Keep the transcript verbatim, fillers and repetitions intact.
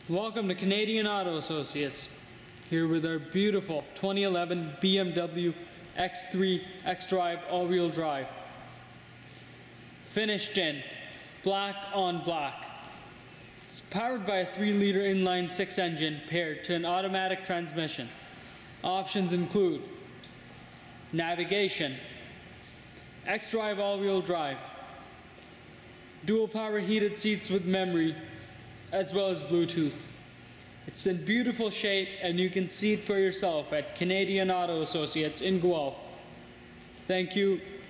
Welcome to Canadian Auto Associates, here with our beautiful twenty eleven B M W X three xDrive all-wheel drive. Finished in black on black. It's powered by a three liter inline six engine paired to an automatic transmission. Options include navigation, xDrive all-wheel drive, dual power heated seats with memory, as well as Bluetooth. It's in beautiful shape and you can see it for yourself at Canadian Auto Associates in Guelph. Thank you.